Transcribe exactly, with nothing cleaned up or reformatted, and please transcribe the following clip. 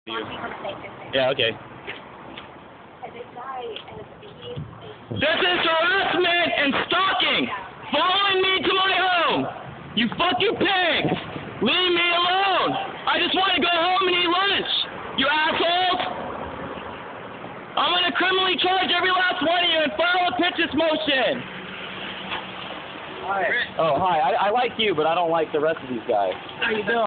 you. Yeah, okay. This is harassment and stalking! Following me to my home! You fucking pigs! Leave me alone! I just want to go home and eat lunch! You assholes! I'm gonna criminally charge every last one of you and file a pitches motion! Hi. Oh, hi. I, I like you, but I don't like the rest of these guys. How you doing?